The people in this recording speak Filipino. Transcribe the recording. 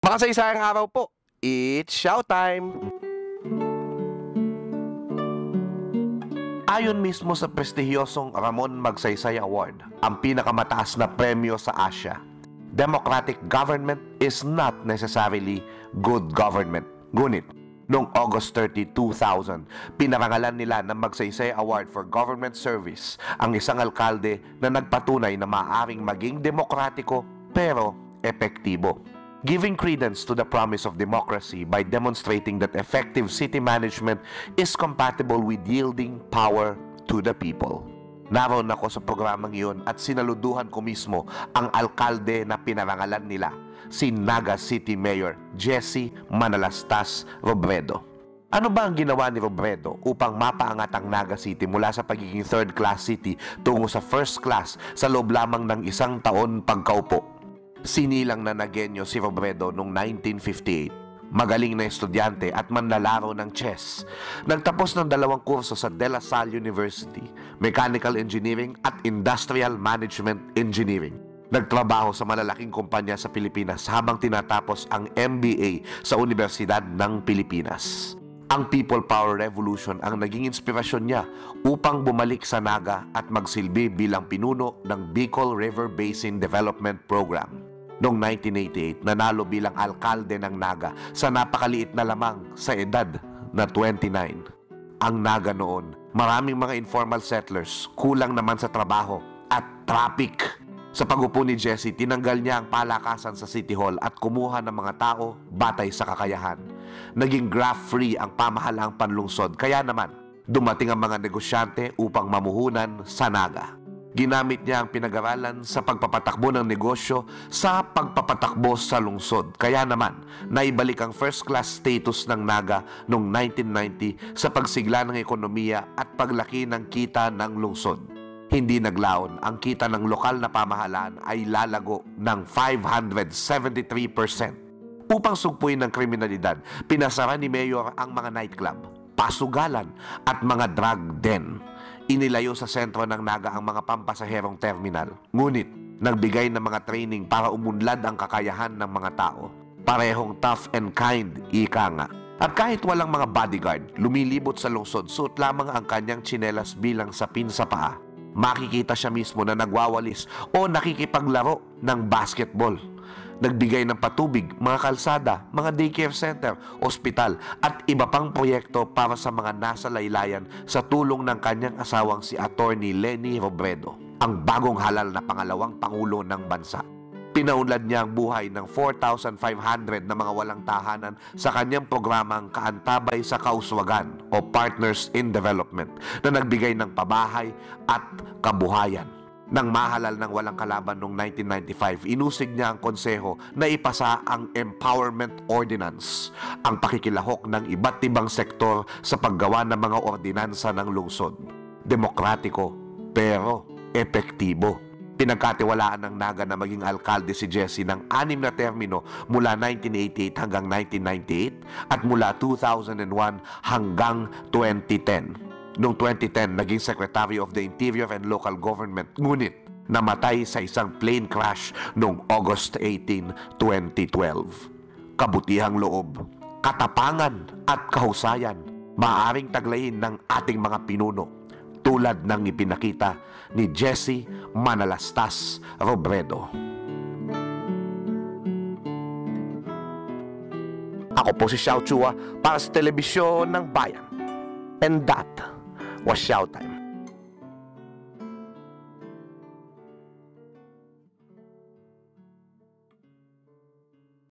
Makasaysayang araw po. It's Xiao Time! Ayon mismo sa prestihiyosong Ramon Magsaysay Award, ang pinakamataas na premyo sa Asia, democratic government is not necessarily good government. Ngunit, noong August 30, 2000, pinarangalan nila ng Magsaysay Award for Government Service ang isang alkalde na nagpatunay na maaaring maging demokratiko pero epektibo, giving credence to the promise of democracy by demonstrating that effective city management is compatible with yielding power to the people. Naroon ako sa programang iyon at sinaluduhan ko mismo ang alkalde na pinarangalan nila, si Naga City Mayor Manalastas Robredo. Ano ba ang ginawa ni Robredo upang mapaangat ang Naga City mula sa pagiging third-class city tungo sa first class sa loob lamang ng isang taon pagkaupo? Sinilang na Nagenyo si Robredo noong 1958. Magaling na estudyante at manlalaro ng chess. Nagtapos ng 2 kurso sa De La Salle University, Mechanical Engineering at Industrial Management Engineering. Nagtrabaho sa malalaking kumpanya sa Pilipinas habang tinatapos ang MBA sa Universidad ng Pilipinas. Ang People Power Revolution ang naging inspirasyon niya upang bumalik sa Naga at magsilbi bilang pinuno ng Bicol River Basin Development Program. Noong 1988, nanalo bilang alkalde ng Naga sa napakaliit na lamang sa edad na 29. Ang Naga noon, maraming mga informal settlers, kulang naman sa trabaho at traffic. Sa pag-upo ni Jesse, tinanggal niya ang palakasan sa City Hall at kumuha ng mga tao batay sa kakayahan. Naging graft-free ang pamahalaang panlungsod, kaya naman dumating ang mga negosyante upang mamuhunan sa Naga. Ginamit niya ang pinag-aralan sa pagpapatakbo ng negosyo sa pagpapatakbo sa lungsod. Kaya naman, naibalik ang first-class status ng Naga noong 1990 sa pagsigla ng ekonomiya at paglaki ng kita ng lungsod. Hindi naglaon, ang kita ng lokal na pamahalaan ay lalago ng 573%. Upang sugpuin ng kriminalidad, pinasara ni Mayor ang mga nightclub, pasugalan at mga drug den. Inilayo sa sentro ng Naga ang mga pampasaherong terminal. Ngunit, nagbigay ng mga training para umunlad ang kakayahan ng mga tao. Parehong tough and kind, ika nga. At kahit walang mga bodyguard, lumilibot sa lungsod, suot lamang ang kanyang tsinelas bilang sapin sa paa. Makikita siya mismo na nagwawalis o nakikipaglaro ng basketball. Nagbigay ng patubig, mga kalsada, mga daycare center, ospital at iba pang proyekto para sa mga nasa laylayan sa tulong ng kanyang asawang si Attorney Leni Robredo, ang bagong halal na pangalawang pangulo ng bansa. Pinaunlad niya ang buhay ng 4,500 na mga walang tahanan sa kanyang programang Kaantabay sa Kauswagan o Partners in Development na nagbigay ng pabahay at kabuhayan. Nang mahalal ng walang kalaban noong 1995, inusig niya ang konseho na ipasa ang Empowerment Ordinance, ang pakikilahok ng iba't ibang sektor sa paggawa ng mga ordinansa ng lungsod. Demokratiko pero epektibo. Pinagkatiwalaan ng Naga na maging alkalde si Jesse ng 6 na termino mula 1988 hanggang 1998 at mula 2001 hanggang 2010. Noong 2010, naging Secretary of the Interior and Local Government, ngunit namatay sa isang plane crash noong August 18, 2012. Kabutihang loob, katapangan at kahusayan maaaring taglayin ng ating mga pinuno tulad ng ipinakita ni Jesse Manalastas Robredo. Ako po si Xiao Chua para sa Telebisyon ng Bayan. And that was Xiao Time.